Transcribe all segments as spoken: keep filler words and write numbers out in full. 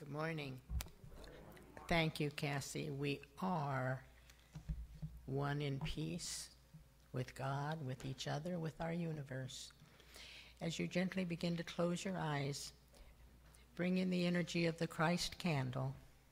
Good morning. Thank you, Cassie. We are one in peace with God, with each other, with our universe. As you gently begin to close your eyes, bring in the energy of the Christ candle.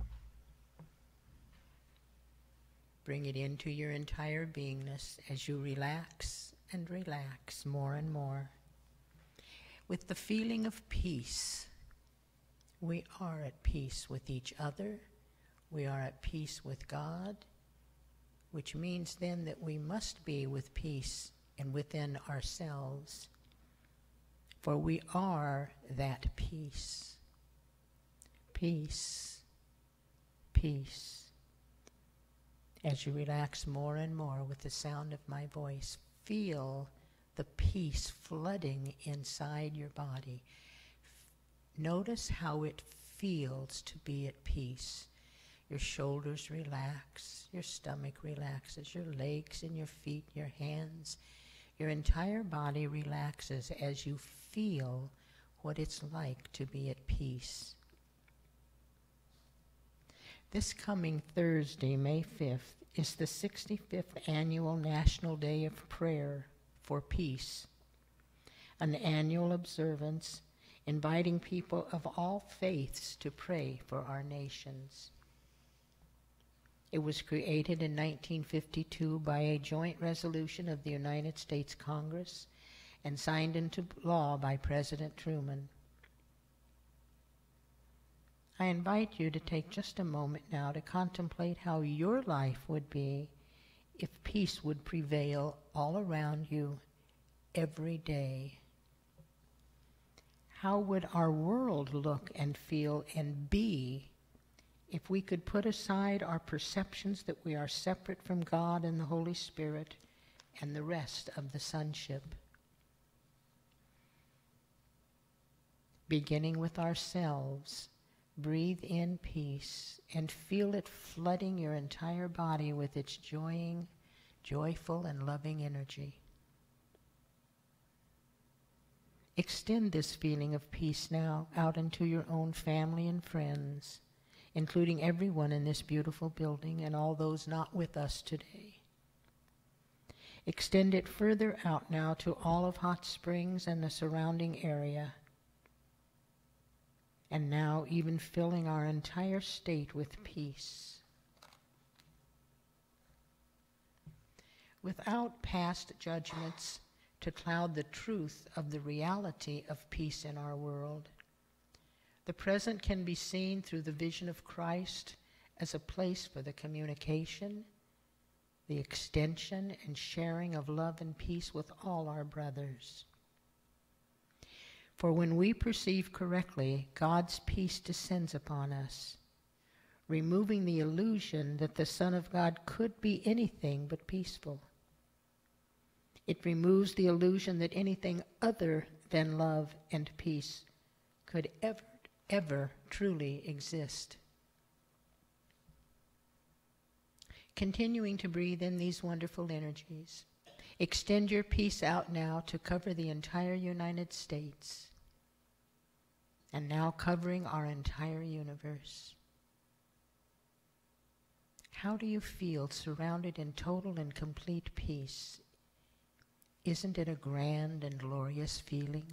Bring it into your entire beingness as you relax and relax more and more. With the feeling of peace, we are at peace with each other. We are at peace with God, which means then that we must be with peace and within ourselves, for we are that peace. Peace, peace. As you relax more and more with the sound of my voice, feel the peace flooding inside your body. Notice how it feels to be at peace. Your shoulders relax, your stomach relaxes, your legs and your feet, your hands, your entire body relaxes as you feel what it's like to be at peace. This coming Thursday, May fifth, is the sixty-fifth Annual National Day of Prayer for Peace, an annual observance inviting people of all faiths to pray for our nations. It was created in nineteen fifty-two by a joint resolution of the United States Congress and signed into law by President Truman. I invite you to take just a moment now to contemplate how your life would be if peace would prevail all around you every day. How would our world look and feel and be if we could put aside our perceptions that we are separate from God and the Holy Spirit and the rest of the sonship? Beginning with ourselves, breathe in peace and feel it flooding your entire body with its joying, joyful and loving energy. Extend this feeling of peace now out into your own family and friends, including everyone in this beautiful building and all those not with us today. Extend it further out now to all of Hot Springs and the surrounding area, and now even filling our entire state with peace. Without past judgments to cloud the truth of the reality of peace in our world, the present can be seen through the vision of Christ as a place for the communication, the extension and sharing of love and peace with all our brothers. For when we perceive correctly, God's peace descends upon us, removing the illusion that the Son of God could be anything but peaceful. It removes the illusion that anything other than love and peace could ever, ever truly exist. Continuing to breathe in these wonderful energies, extend your peace out now to cover the entire United States, and now covering our entire universe. How do you feel surrounded in total and complete peace? Isn't it a grand and glorious feeling?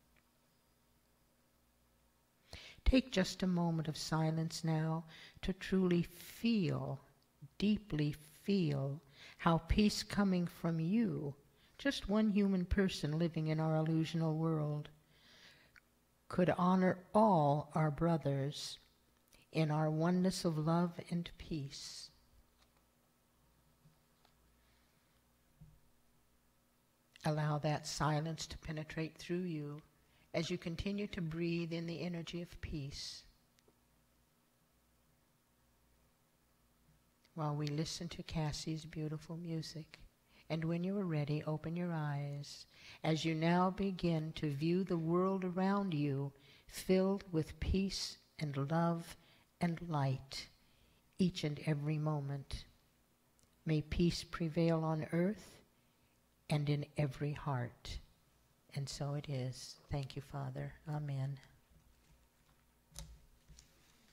Take just a moment of silence now to truly feel, deeply feel, how peace coming from you, just one human person living in our illusional world, could honor all our brothers in our oneness of love and peace. Allow that silence to penetrate through you as you continue to breathe in the energy of peace, while we listen to Cassie's beautiful music. And when you are ready, open your eyes as you now begin to view the world around you filled with peace and love and light each and every moment. May peace prevail on earth and in every heart. And so it is. Thank you, Father. Amen.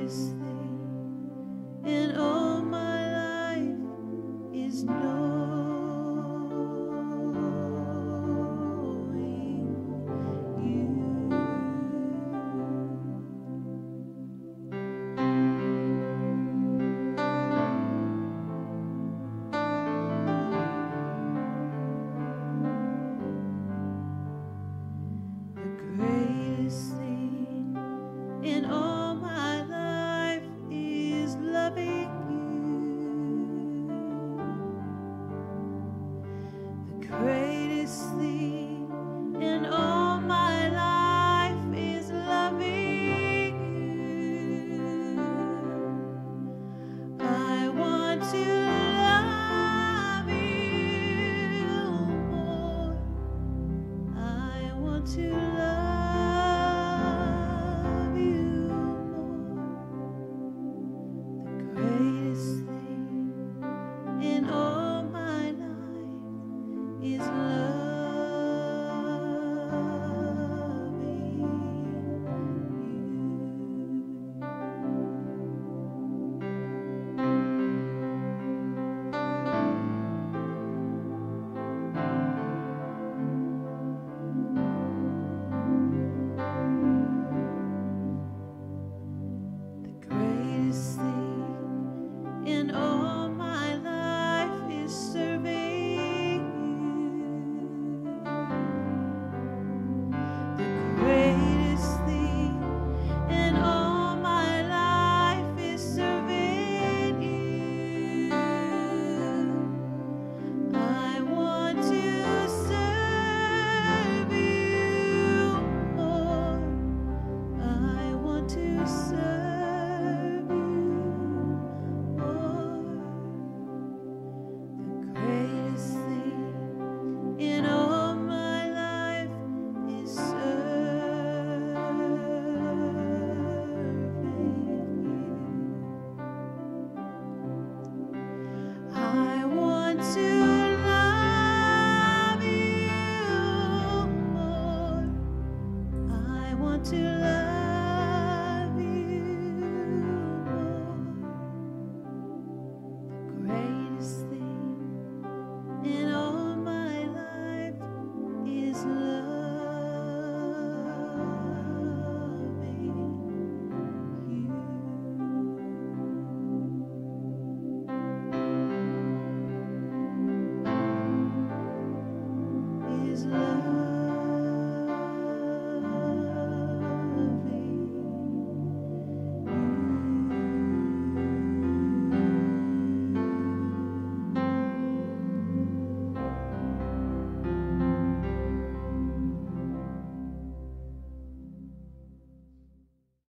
greatest thing in all my life is knowing you. The greatest thing in all